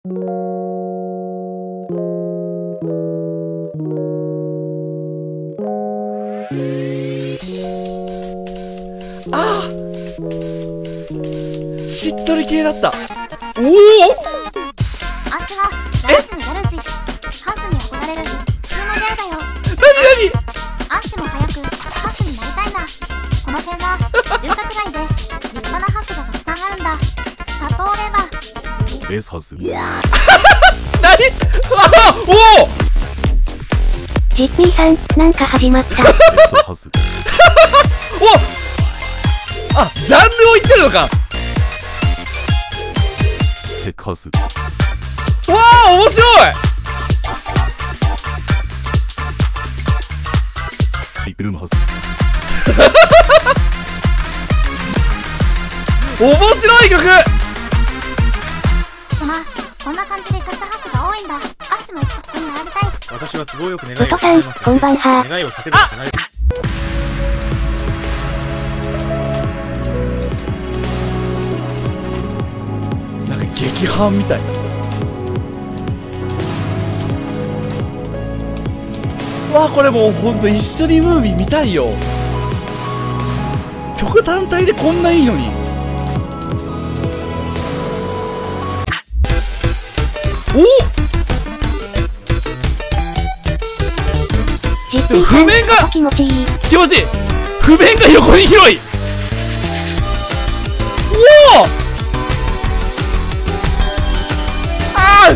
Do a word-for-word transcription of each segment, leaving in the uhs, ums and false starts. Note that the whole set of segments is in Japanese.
ああ、しっとり系だった。おお、 あっちはランチのやるし、ハスに憧れる普通のギャルだよ。 なになに、 アッシュも早くハスになりたいな。この辺は住宅街で立派なハスがたくさんあるんだ。例えばベースハウス。 なに、あおお、 ジッピーさん、なんか始まった。 ベッドハウス。 お、あ、ジャンルを言ってるのか。 テックハウス。 わあ、面白い。 リップルームハウス。 面白い曲。 そま、こんな感じでカスタハスが多いんだ。アッシュも一緒に並びたい。 私は都合よく願いをウトさん、こんばんは。 願いを立てるしかない。 なんか劇伴みたい。わあ、これもうほんと一緒にムービー見たいよ。曲単体でこんないいのに。お、 ジッピーさん、 譜面が気持ちいい。 気持ちいい。譜面が横に広い。おお、あ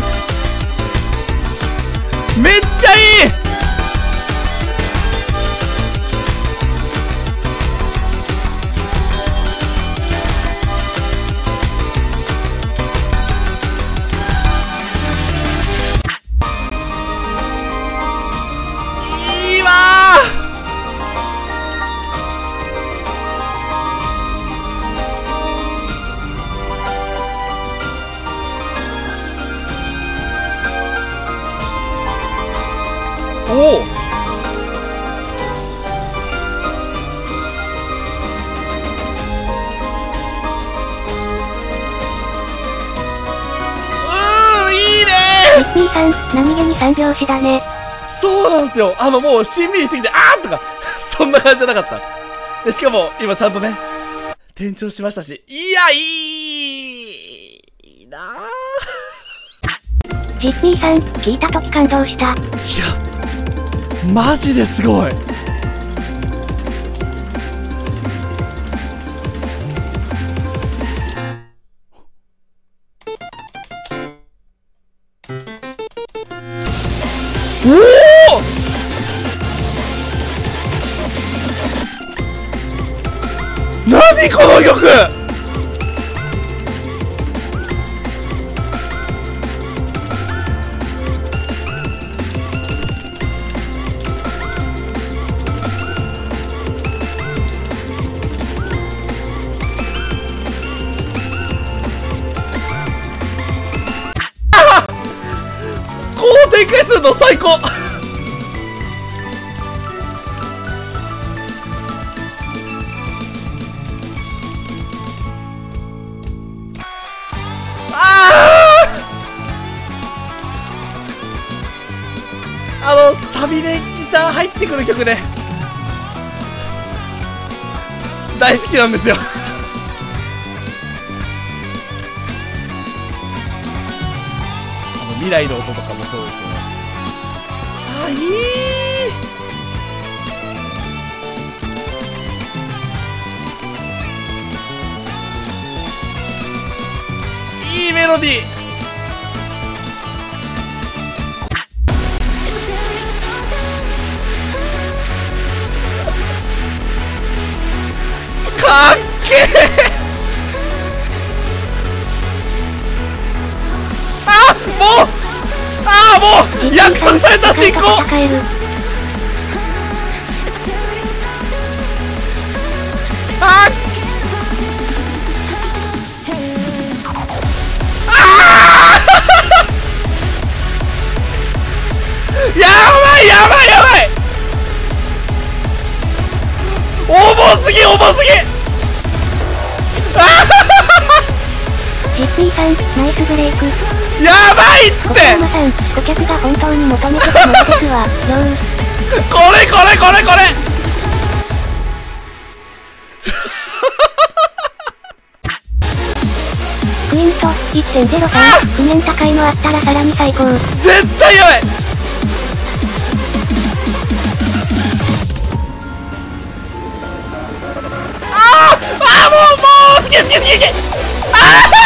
ー、めっちゃいい。いいわー。おお、 ジッピーさん、何気に三拍子だね。 そうなんですよ。あの、もうしんみりしすぎて、あーとかそんな感じじゃなかった。で、しかも今ちゃんとね転調しましたし、いや、いいいいなー。 ジッピーさん、聞いたとき感動した。 いや、マジですごい。おお、何この曲。高展開するの最高。あのサビでギター入ってくる曲ね、大好きなんですよ。あの未来の音とかもそうですけど、あ、いいいいメロディー。かっけえ。あ、もう、ああ、もう約束された進行。ああやばいやばいやばい、重すぎ重すぎ。 ジッピーさん、ナイスブレイク。 やばいって小山さん、顧客が本当に求めてたものですわ。よー。 これこれこれこれクイント いってんゼロさん、譜面高いのあったらさらに最高。 絶対やばい。あーあーもうもうすげえすげえすげえすげえあ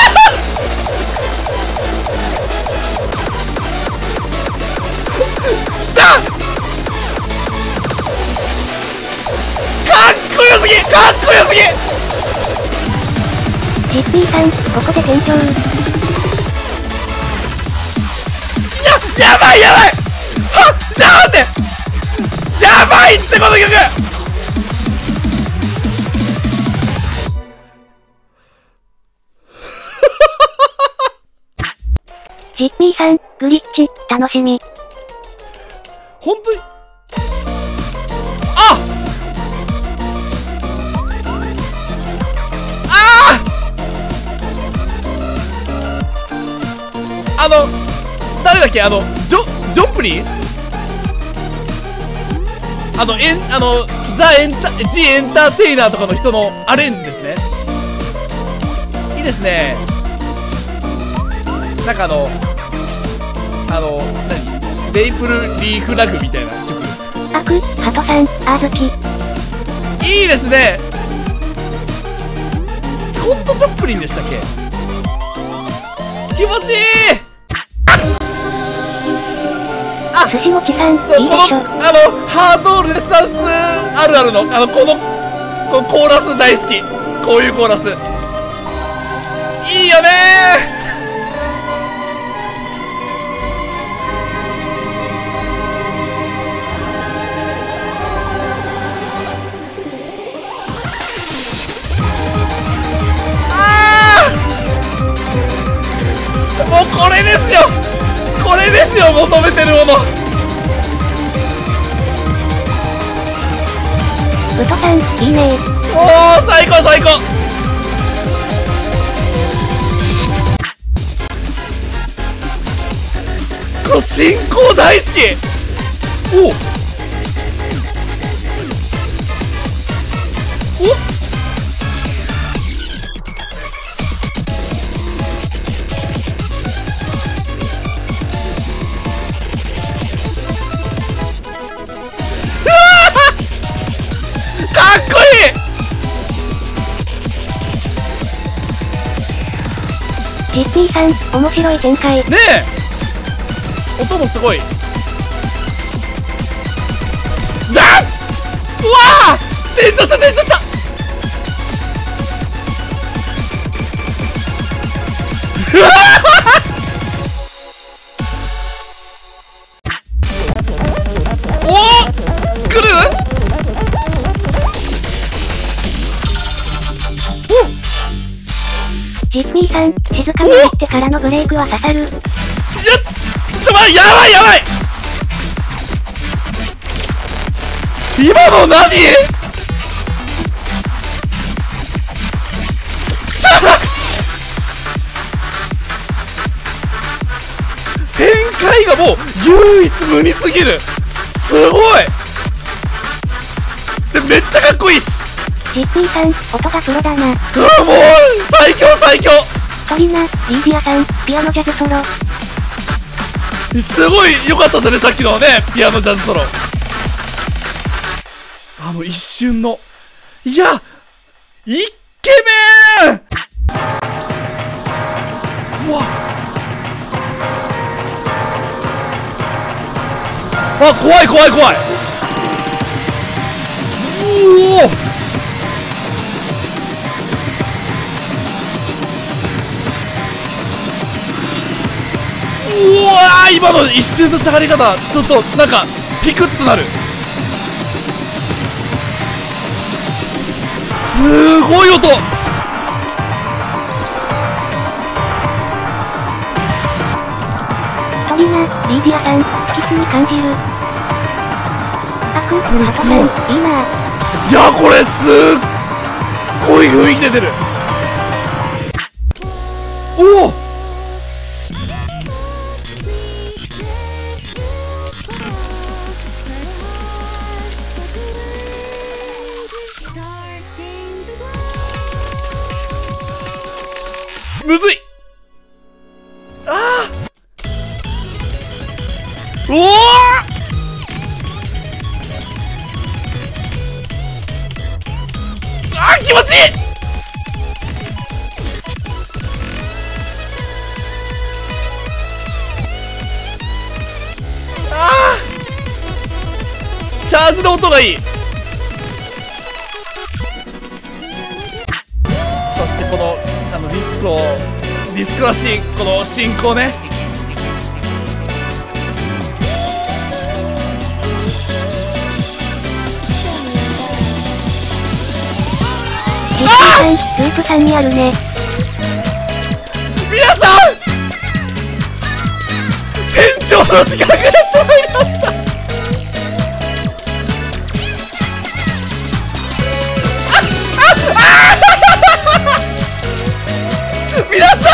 ーじゃあかっこよすぎかっこよすぎジッピーさん、ここで転調。 や、やばいやばいはっじゃあ待ってやばいってこの曲ジッピーさん、グリッチ、楽しみ。 ほんとにああああの誰だっけあのジョジョップリンあのエンあのザ・エンタジ・エンターテイナーとかの人のアレンジですね。いいですね。なんかあのあの何メイプルリーフラグみたいな曲。 あく、ハトさん、あずき。 いいですね。スコット・ジョップリンでしたっけ。気持ちいい。あ、 寿司もちさん、いいでしょ。 このあのハードレッサンスあるあるのあのこのこのコーラス大好き。こういうコーラスいいよねー。もうこれですよこれですよ求めてるもの。 ウトさん、いいねー。 おー最高最高。この進行大好き。おおかっこいい。 ジッピーさん、面白い展開。 ねえ音もすごい。だっうわあ転調した転調したうわおお来るジッピーさん、静かになってからのブレイクは刺さる。 やっちょまやばいやばい今の何ちゃ展開がもう唯一無二すぎる。すごいでめっちゃかっこいいし。 ジッピーさん、音がプロだな。 うわもう最強最強。 トリナ、リーディアさん、ピアノジャズソロ。 すごい良かったですねさっきのねピアノジャズソロ。あの一瞬のいやイケメンうわあ怖い怖い怖い。おおうわー今の一瞬の下がり方ちょっとなんかピクッとなる。すごい音。 トリナ、リーディアさん、好きに感じる。あく、ハトさん、いいな。 いやこれすっごい雰囲気出てる。おおむずい。あーおおあー気持ちいい。あーチャージの音がいい。そしてこのあのディスコディスコらしいこの進行ね。 ジッピーさん、スープさんにあるね。 皆さん店長の時間がやってまいりました。皆さん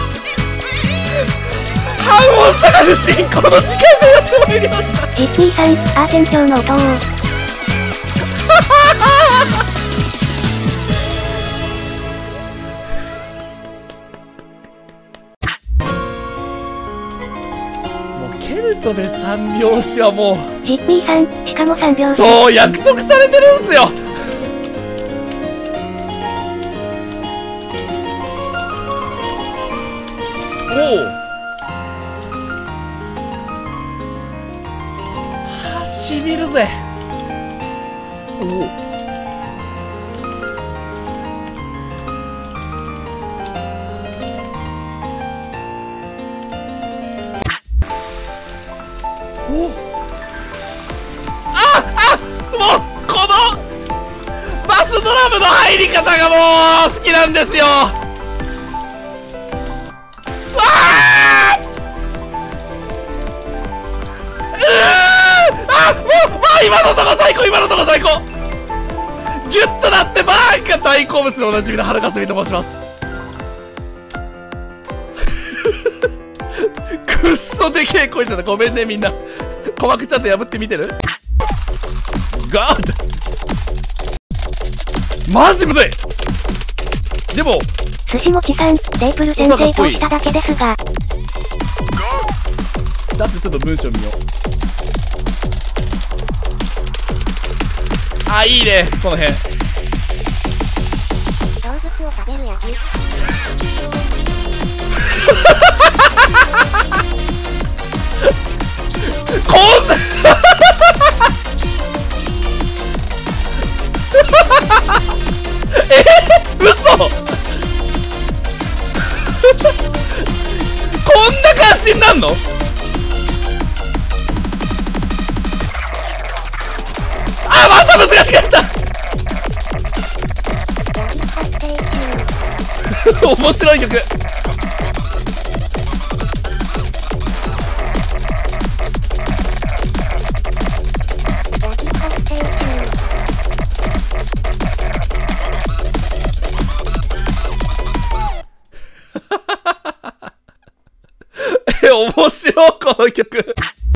半音下がる進行の時間がやってまいりました。 ジッピーさん、あー店長の音を。 もうケルトで三拍子はもうジッピーさん、しかもさんびょうし。 そう約束されてるんすよ。おおはあしみるぜ。おおおああもうこのバスドラムの入り方がもう好きなんですよ。今のとこ最高、今のとこ最高。ギュッとなってバーンが大好物でおなじみのはるかすみと申します。くっそでけえ声だな。ごめんねみんな。鼓膜ちゃんと破ってみてる。ガードマジむずい。でも寿司もちさん、テープル先生としただけですが。 だってちょっと文章見よう。あ、いいね、この辺。 動物を食べる焼き。 こんなえ嘘こんな感じになんの。あ、また難しかった面白い曲。え、面白いこの曲。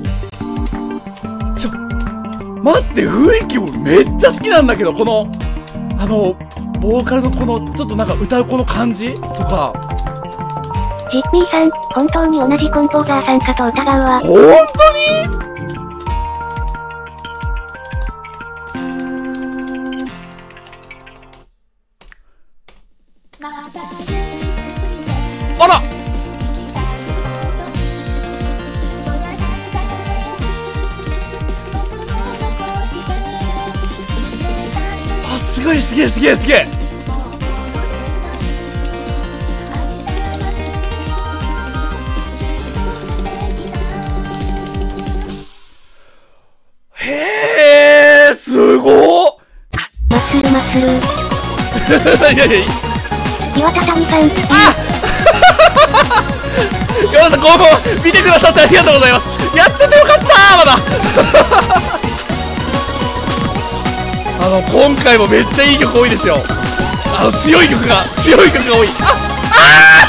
ちょ待って、雰囲気俺めっちゃ好きなんだけど、このあのボーカルのこのちょっとなんか歌うこの感じとか。 ジッピーさん、本当に同じコンポーザーさんかと疑うわ。 本当にあらあ、すごい、すげえすげえすげえ。へえ、すごっ。 マッスルマッスルいやいやいや、 岩田さみさん、 あ山田さん、ここ見てくださってありがとうございます。やっててよかったー。まだあの今回もめっちゃいい曲多いですよ。あの強い曲が強い曲が多い。ああ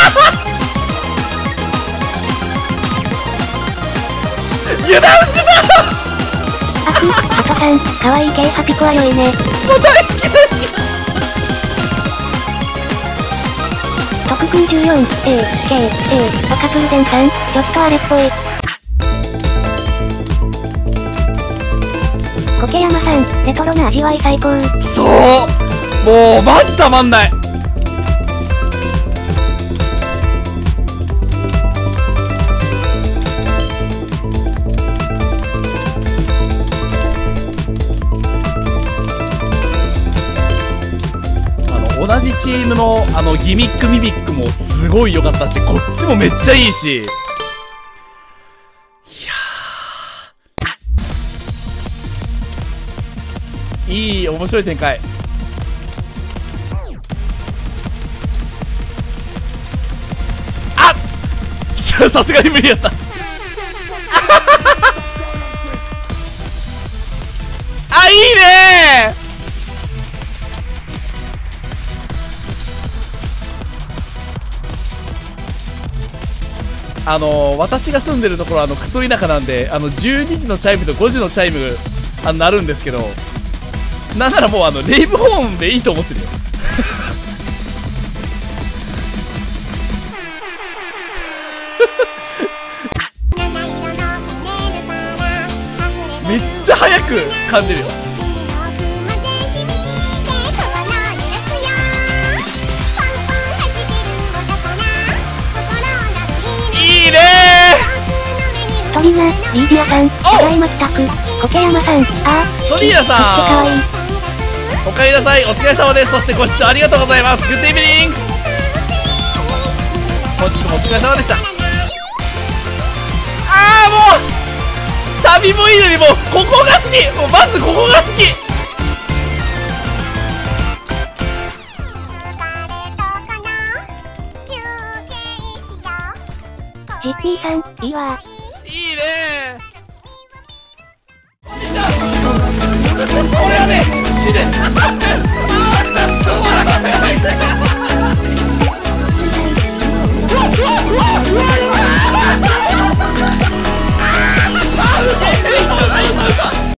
油断してた。 あく、ハトさん、かわいい系ハピコは良いね。 もう大好き大好き。 特訓じゅうよん、A、K、A、岡プルデンさん、ちょっとあれっぽい。苔山さん、レトロな味わい最高。 そうもう、マジたまんない。同じチームのあのギミックミミックもすごい良かったし、こっちもめっちゃいいし、いやーいい面白い展開。あっさすがに無理やったあ、いいねー。あのー、私が住んでるところはあのクソ田舎なんで、あのじゅうにじのチャイムとごじのチャイムあ鳴るんですけど、なんならもうあのレイブホーンでいいと思ってるよめっちゃ早く噛んでるよ。いいねトリナ、リーディアさん、ただいま帰宅。苔山さん、あー、 トリーナさん、 めっちゃ可愛い。 おかえりなさい、お疲れ様です。そしてご視聴ありがとうございます。グッドイブニング。本日もお疲れ様でした。あーもうサビもいいのに、もうここが好き。もうまずここが好き。 ジッピーさん、いいわ。 いいねー。これはね、死ね。止まらない。